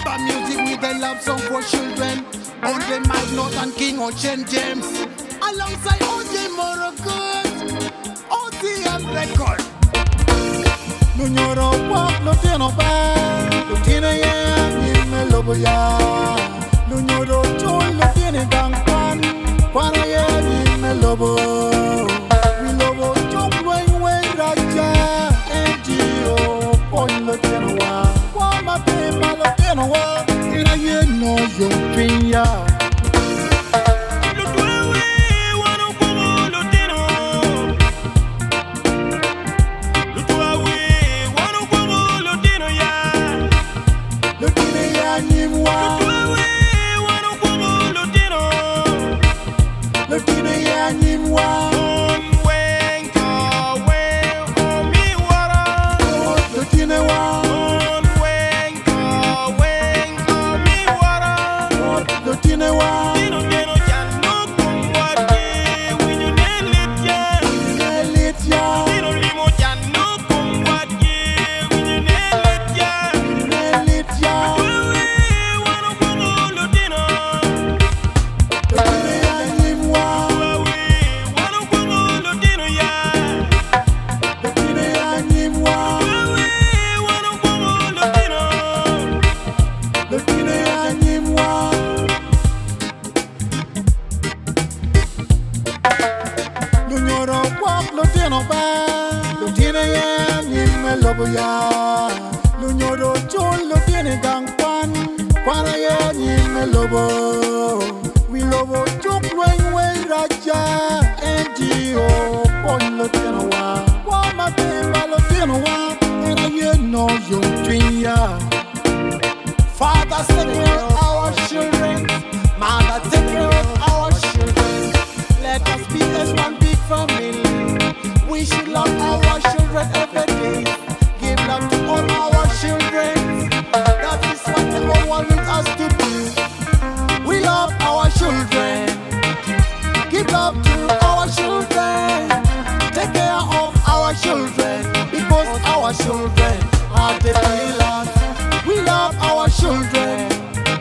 Bad music with a love song for children. On the mic, not and King Ocean James. Alongside OJ Morocco, OTM record. Lunyoro Gwok Lutino Wa, Lutino ya nyime lobo ya. Lunyoro chol Lutino gangpan, kwana ya nyime lobo. We lobo chok wen raja, NGO pon Lutino Wa. Kwa mapema Lutino Wa, ina ye no yung pinya. Lutino ya nyimwa, Lutino wa, Lutino wa, Lunyoro Gwok Lutino Wa, Lutino ya nyime lobo ya. Lunyoro chol Lutino gangpan, kwana ya nyime lobo. We lobo chok wen raja, NGO pon Lutino Wa. Kwa mapema Lutino Wa, ina ye no yung pinya. Fathers, take care of our children. Mothers, take care of our children. Let us be as one big family. We should love our children every day. Give love to all our children. That is what the whole world needs us to do. We love our children. Give love to our children. Take care of our children, because our children are the pillars. We love our children.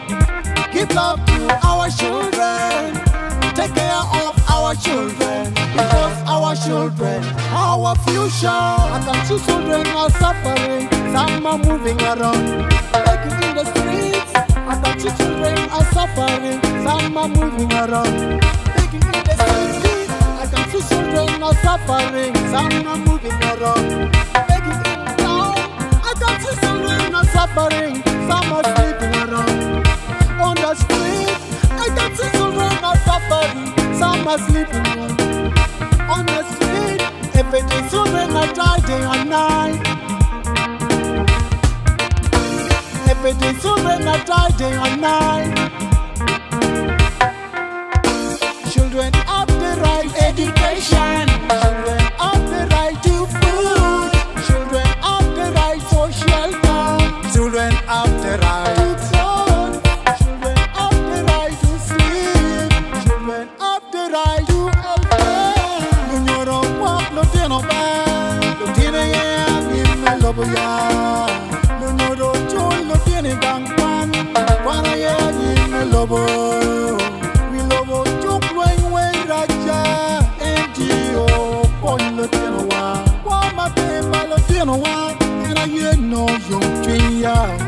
Give love to our children. Take care of our children, because our children are our future. I can see children are suffering. Some are moving around, begging in the streets. I can see children are suffering. Some are moving around, begging in the streets. I can see children are suffering. Some are moving around, begging in town. I can see children are suffering. Some are sleeping around on the street. I can see children are suffering. Some are sleeping on the street. Every day children are dying day and night. Every day children are dying day and night. Children have the right education. Children have the right to food. Children have the right for shelter. Children have the right to clothes. Children have the right to sleep. Children have the right to health. Lunyoro Gwok Lutino Wa, Lutino ya nyime lobo ya. Lunyoro chol Lutino gangpan, kwana ya nyime lobo. We lobo chok wen raja, NGO pon Lutino Wa. Kwa mapema Lutino Wa, ina ye no yung pinya.